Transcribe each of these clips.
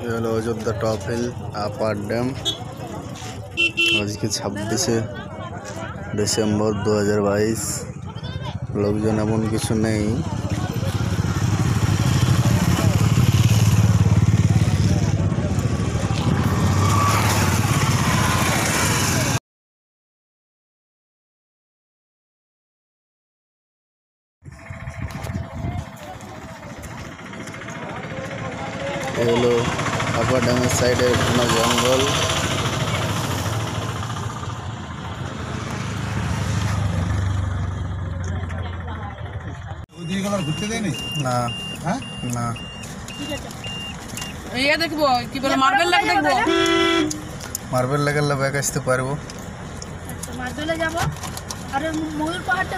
হলো Ayodhya top hill upper dam. আজকে 26শে ডিসেম্বর 2022। লোকজন এমন কিছু নেই। হলো আপার ড্যামের সাইডে ঘন জঙ্গল। না না দেখবো কি বলে মার্বেল লেক দেখবো। মার্বেল লেকের ব্যাগ আসতে পারবো। মার্বেলে যাবো আর ময়ূর পাহাড়টা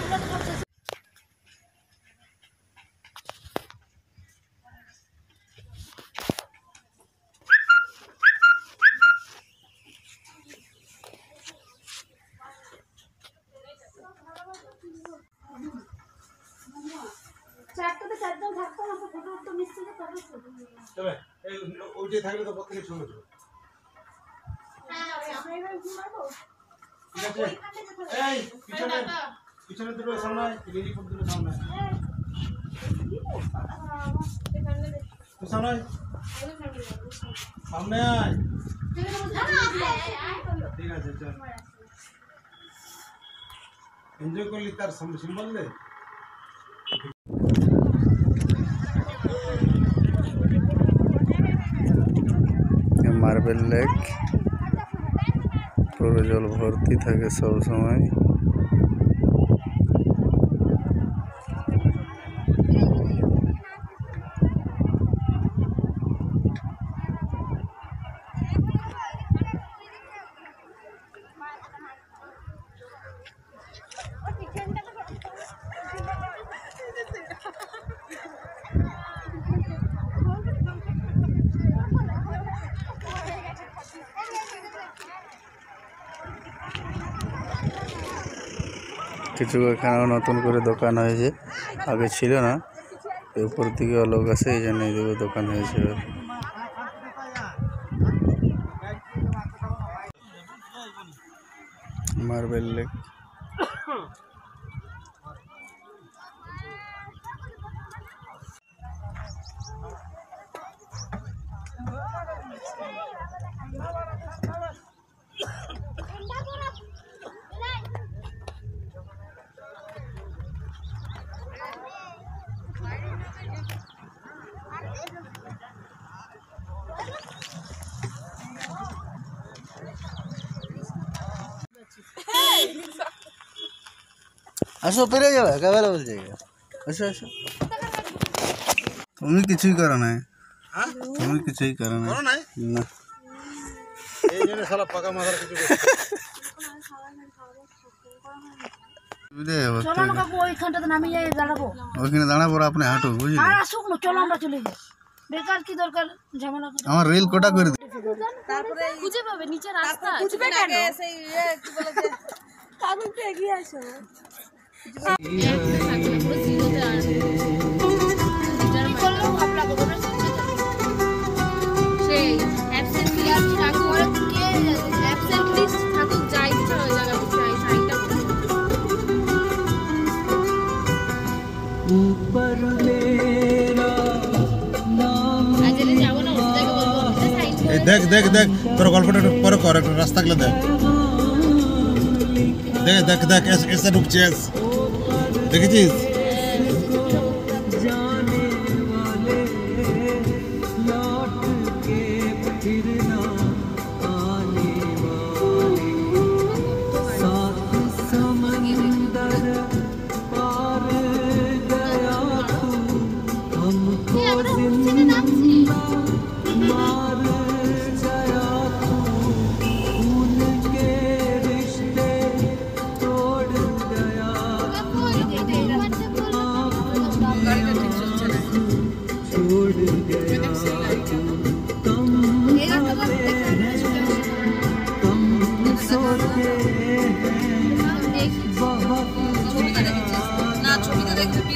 সামনে আয়। ঠিক আছে চল এনজয় করলি তার সিম্বল দে। মার্বেল লেক পুরো জল ভর্তি থাকে সব সময়। কিছু এখানেও নতুন করে দোকান হয়েছে, আগে ছিল না। উপর দিকে লোক আছে, এই জন্য এইদিকে দোকান হয়েছে। মার্বেল লেক আসো, পেরে যাবে একেবারে বল জায়গা। আসো আসো, তুমি কিছুই করো না। তুমি কিছুই করো না। না এই জন্য শালা পাকা মাথার কিছু ওইখানে দাঁড়াবো, আপনি হাঁটো, বুঝলি? চলো আমরা চলে যাই, বেকার কি দরকার ঝামেলা। আমার রেল কোটা করে দিই। তারপরে খুঁজে পাবে নিচে রাস্তা, খুঁজবে কেন? সেই কি বলে যে কাগজটা এগিয়ে আসো। দেখ দেখ দেখ, তোর গল্পটা একটু পরে কর, একটু রাস্তা গেলে দেখ। দেখ দেখ দেখ, এসে ঢুকছে, দেখেছিস?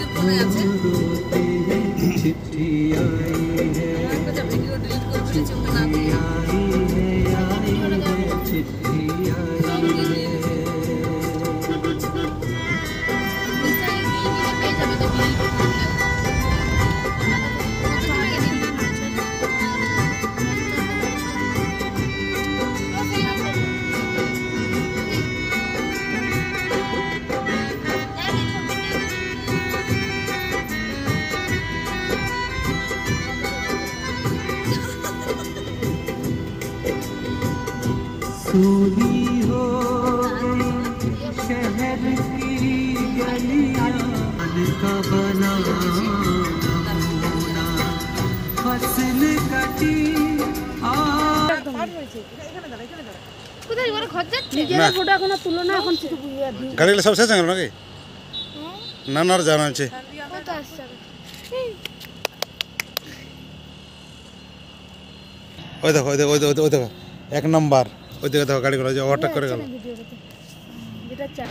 আছে। सुनी हो शहर की गलियां का बना होना फसल कटी কোথায় ওরা ঘর যাচ্ছে নিজের ফটো এখন তুলো না এখন শুধু বুঝিয়ে দিই গাড়িগুলো সব শেষ হয়ে গেল নাকি না না আর জানা আছে কত আসছে ওই দেখো ওই দেখো ওই দেখো ওই দেখো 1 নাম্বার ওই দিকে দেখো গাড়িগুলো যে ওভারটেক করে গেল যেটা চা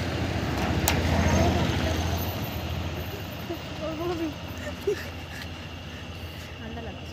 ঠান্ডা লাগছে